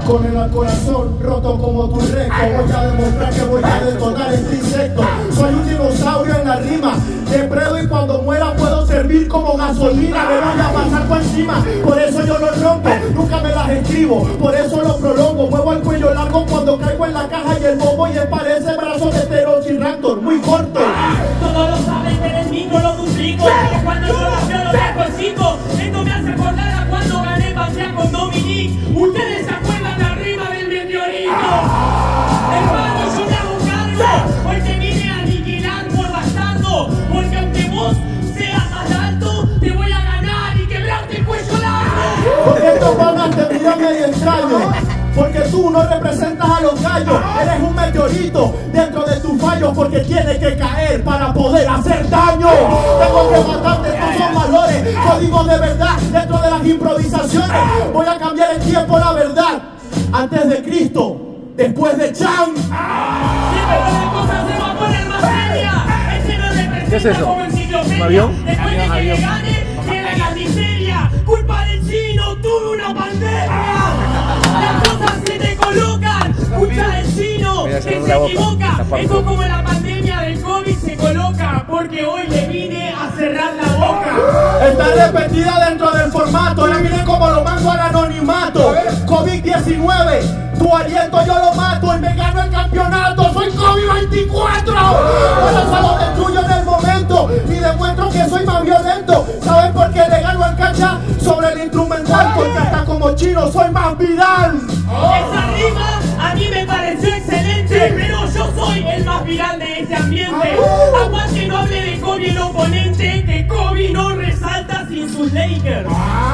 Con el corazón roto como tu recto, voy a demostrar que voy a detonar este insecto. Soy un dinosaurio en la rima, depredo y cuando muera puedo servir como gasolina. Me voy a pasar por encima, por eso yo lo rompo, nunca me las escribo, por eso lo prolongo. Muevo el cuello largo cuando caigo en la caja y el bombo, y él parece brazo de Velociraptor, muy corto. Todos lo saben que del micro lo duplico, que cuando yo lo veo lo dejo el 5. Esto me hace acordar a cuando gané pasea con Dominic. Ustedes se acuerdan la rima del meteorito. Hermano, yo me hago cargo, hoy te vine a aniquilar por bastardo, porque aunque vos seas más alto, te voy a ganar y quebrarte el cuello largo. Porque estos panas te miran medio extraño, porque tú no representas a los gallos. Eres un meteorito dentro de tus fallos, porque tiene que caer para poder hacer daño. Tengo que matarte, estos son valores, códigos de verdad dentro de las improvisaciones. Voy a cambiar el tiempo, la verdad. Antes de Cristo, después de Chan. Sí, pero la cosa se va a poner más seria. Este no representa. ¿Qué es eso? Como enciclopedia. ¿Un avión? Después de que le gane, queda la miseria. Culpa del chino, tuve una pandemia. Las cosas se te colocan. Culpa del chino, que se equivoca. Eso como la pandemia del COVID se coloca, porque hoy le vine a cerrar la boca. Está repetida dentro del formato. Ya miren cómo lo mando al anonimato. COVID-19, tu aliento yo lo mato y me gano el campeonato. Soy COVID-24. Pero se lo destruyo en el momento y demuestro que soy más violento. ¿Sabes por qué le gano en cancha sobre el instrumental? Porque hasta como chino soy más viral. Esa rima a mí me pareció excelente, pero yo soy el más viral de este ambiente. Aguante, no hable de Kobe el oponente, que Kobe no resalta sin sus Lakers.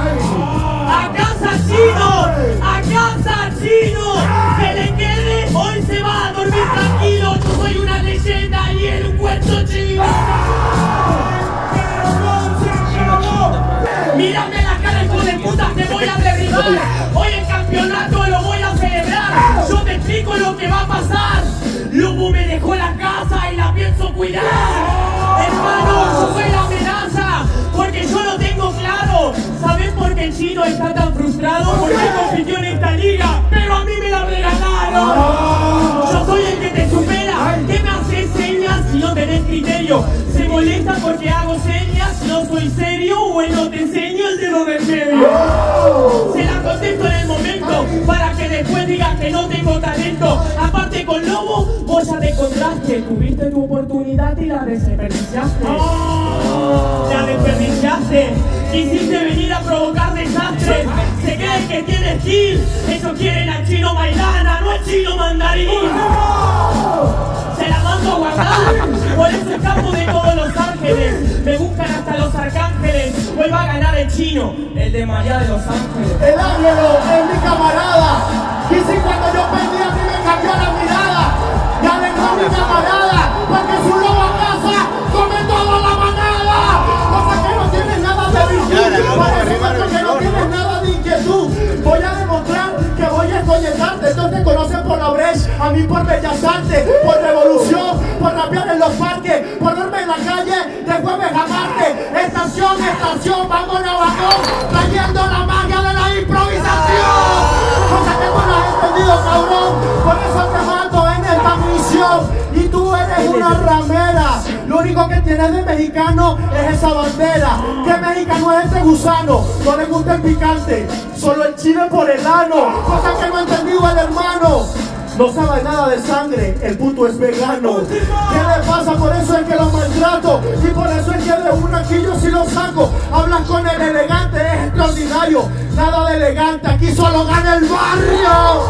¡A casa chino! ¡A casa chino! ¡Que le quede! Hoy se va a dormir tranquilo. Yo soy una leyenda y él un cuento chino. Mírame la cara, hijo de puta, te voy a derribar. Hoy el campeonato lo voy a celebrar. Yo te explico lo que va a pasar. Lobo me dejó la casa y la pienso cuidar. Hermano, yo soy la amenaza, porque yo lo tengo claro. ¿Saben por qué el chino está tan frustrado? Porque compitió en esta liga, pero a mí me la regalaron. Yo soy el que te supera. ¿Qué me haces señas si no tenés criterio? Se molesta porque hago señas si no soy serio. Bueno, te enseño el dedo del medio. Se la contesto en el momento para que después digas que no tengo talento. Aparte con Lobo, vos ya te encontraste. Tuviste tu oportunidad y la desperdiciaste. La desperdiciaste. Quisiste venir a provocar desastres. Se creen que tienes skill. Ellos quieren al chino Maidana, no al chino mandarín. Se la mando a guardar. Por eso escapo de todos Los Ángeles. Me buscan hasta Los Arcángeles. Hoy va a ganar el chino, el de María de Los Ángeles. El ángelo es mi camarada. Y si cuando yo perdí a mí me cambió la mirada. Ya vengo a mi camarada, porque su lobo a casa come toda la manada. Cosa que no tienes nada de virtud, porque no tienes nada de inquietud. Voy a demostrar que voy a escoñetarte. Estos te conocen por la Breche, a mí por Bellas Artes, por revolución, por rapear en los parques, por verme en la calle de jueves a martes. Estación, vamos a vagón, trayendo la magia de la improvisación. Cosa que tú no has entendido, cabrón. Por eso te mato en esta misión. Y tú eres una ramera. Lo único que tienes de mexicano es esa bandera. Que mexicano es este gusano. No le gusta el picante, solo el chile por el ano. Cosa que no ha entendido el hermano. No sabe nada de sangre, el puto es vegano. ¿Qué le pasa? Por eso es que lo maltrato. Y por eso es que de una aquí yo sí lo saco. Hablas con el elegante, es extraordinario. Nada de elegante, aquí solo gana el barrio.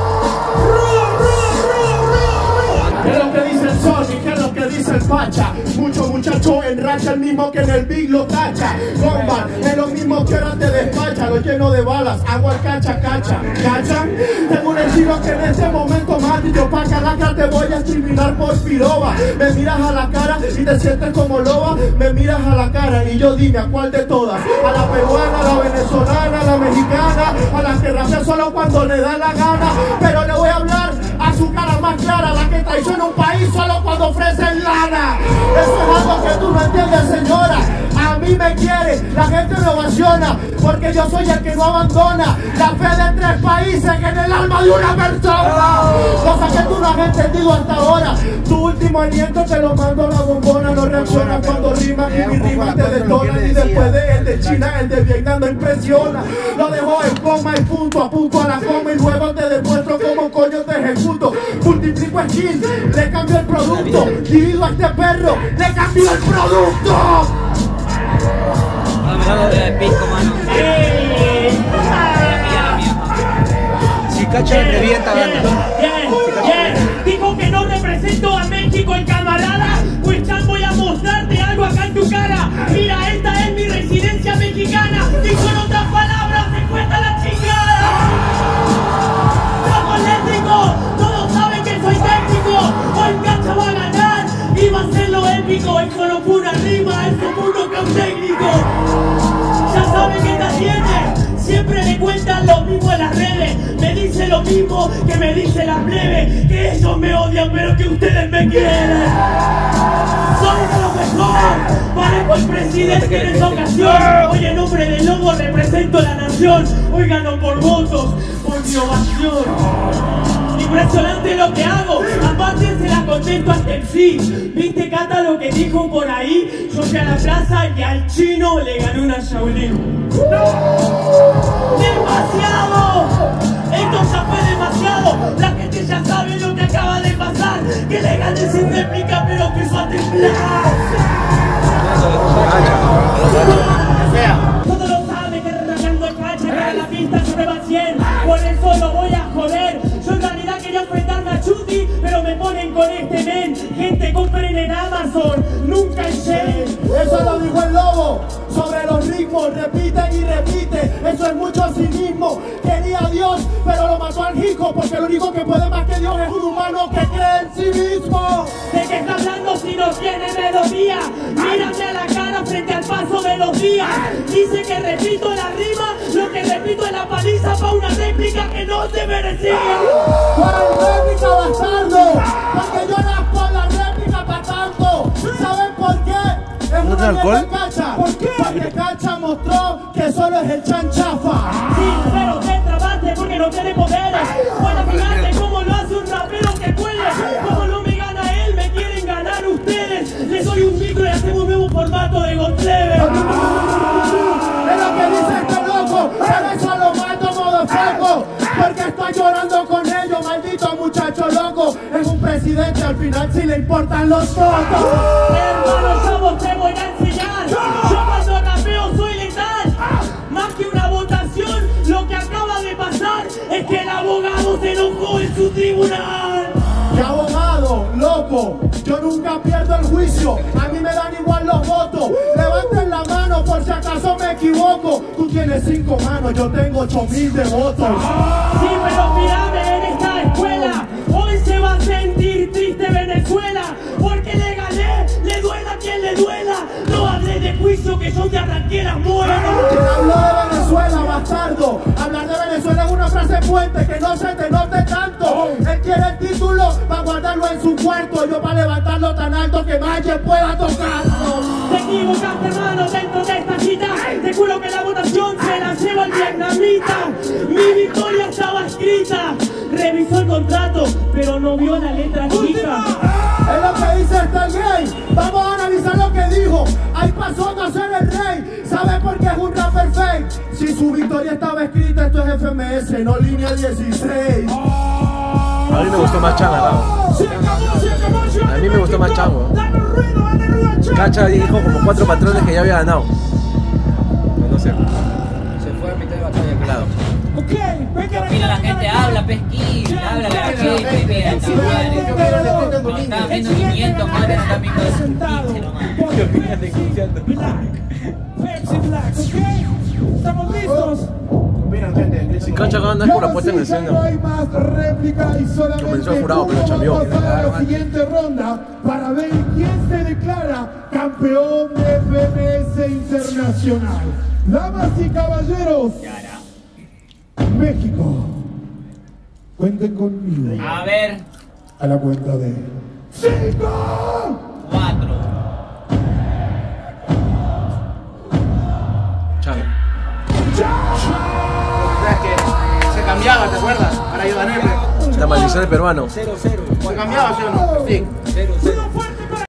¿Qué es lo que dice el Sony? ¿Qué es lo que dice el Pacha? Mucho muchacho en racha, el mismo que en el Big lo tacha. Combat, es lo mismo que ahora te despacha. Lo lleno de balas, hago al cacha. ¿Cachan? Tengo un estilo que en este momento mate. Yo pa' caraca te voy a discriminar por piroba. Me miras a la cara y te sientes como loba. Me miras a la cara y yo dime a cuál de todas. A la peruana, a la venezolana, a la mexicana, a la que rapea solo cuando le da la gana. Pero le voy a hablar a muestra su cara más clara, la que traiciona un país solo cuando ofrecen lana. Eso es algo que tú no entiendes, señora. A mí me quiere, la gente me ovaciona, porque yo soy el que no abandona la fe de 3 países en el alma de una persona. Cosa que tú no has entendido hasta ahora. Tu último aliento te lo mando a la bombona. No reacciona cuando rima y mi rima te detona. Y después de el de China, el de Vietnam no impresiona. Lo dejo en coma y punto a la coma. Y luego te demuestro cómo coño te ejecuto. Multiplico skill, le cambio el producto. Divido a este perro, le cambio el producto. De pisco, mano. Si cacha revienta, gana. Dijo que no represento a México, el camarada. Pues ya voy a mostrarte algo acá en tu cara. Mira, esta es mi residencia mexicana. Y con otras palabras, se cuenta la chingada. Trago eléctrico, todos saben que soy técnico. Hoy Cacha va a ganar y va a ser lo épico. Eso no fue una rima, eso fue un knockout técnico. Ya saben que esta tiene, siempre le cuentan lo mismo en las redes. Me dice lo mismo que me dice la plebe, que ellos me odian pero que ustedes me quieren. Soy de lo mejor, parezco el presidente en esta ocasión. Hoy en nombre del lobo represento a la nación. Hoy gano por votos, por mi ovación. Impresionante lo que hago, aparte se la contesto hasta el sí. ¿Viste, Cata, lo que dijo por ahí? Yo fui a la plaza y al chino le gané una Shaolin. ¡Demasiado! Esto ya fue demasiado. La gente ya sabe lo que acaba de pasar. Que le gané sin réplica, pero empezó a temblar. Todos lo saben que rayando el cacha para la pista yo me va 100. Por eso lo voy a joder. Yo en realidad quería enfrentarme a Chuti, pero me ponen con este men. Gente, compren en Amazon, nunca en Shell. Eso lo dijo el lobo sobre los ritmos, repiten y repite. Eso es mucho cinismo. Quería a Dios, pero lo mató al hijo, porque lo único que puede más que Dios es un humano que cree en sí mismo. ¿De qué está hablando si no tiene melodía? Mírame a la cara frente al paso de los días. Dice que repito la rima, lo que repito es la paliza para una réplica que no se merecía. ¿Cuál réplica, bastardo? Porque yo nazco en la réplica para tanto. ¿Saben por qué? Es una alcohol? de Cacha. ¿Por qué? Porque Cacha mostró que solo es el chanchafa. Sí, pero te trabaste porque no tiene poderes. Voy a fijarte cómo lo hace un rapero que puede. Como no me gana él, me quieren ganar ustedes. Les doy un micro y hacemos un nuevo formato de Godlever. Es lo que dice este loco, pero eso lo mato modo foco. Porque estoy llorando con ellos, maldito muchacho loco. Es un presidente, al final sí le importan los votos. Hermano, yo vos te voy a enseñar. Yo cuando rapeo soy letal. Más que una votación, lo que acaba de pasar es que el abogado se enojó en su tribunal. ¡Qué abogado, loco! Yo nunca pierdo el juicio, a mí me dan igual los votos. Levanten la mano por si acaso me equivoco. Tú tienes 5 manos, yo tengo 8000 de votos. Sí, pero mírame en esta escuela. Hoy se va a sentir triste Venezuela. Porque le gané, le duela a quien le duela. No hablé de juicio que yo te arranqué las muelas. ¿Quién habló de Venezuela, bastardo? Hablar de Venezuela es una frase puente que no se te note tanto. Él quiere el título para guardarlo en su cuarto. Yo para levantarlo tan alto que nadie pueda tocarlo. Te equivocaste, hermano, dentro de esta cita. Te juro que la votación se la lleva el vietnamita. Mi victoria estaba escrita. Revisó el contrato, pero no vio la letra chica. Es lo que dice este gay. Vamos a analizar lo que dijo. Ahí pasó a no ser el rey. ¿Sabe por qué es un rapper fake? Si su victoria estaba escrita, esto es FMS, no línea 16. A mí me gustó más Chango, ¿no? A mí me gustó más Chango. Cacha dijo como 4 patrones que ya había ganado. No sé. Se fue a mitad de batalla, claro. Mira, la gente habla, pesquín, habla la gente, cuando estaban viendo 500 madres, están viendo 15 nomás. ¿Qué opinas de Cristiano? Pepsi Black, ¿ok? ¿Estamos listos? Miren, gente, Si Cacha gana es por la puesta en escena. No hay más réplica y solamente Comenzó el jurado, pero chambeó. vamos a pasar a la siguiente ronda para ver quién se declara campeón de FMS Internacional. Damas y caballeros, México. Cuenten conmigo. A ver. A la cuenta de 5, 4. Chale. ¿Sabes qué? Se cambiaba, ¿te acuerdas? Para ayudar. La maldición del peruano. 0-0. Se cambiaba, ¿sí o no? Sí. 0-0.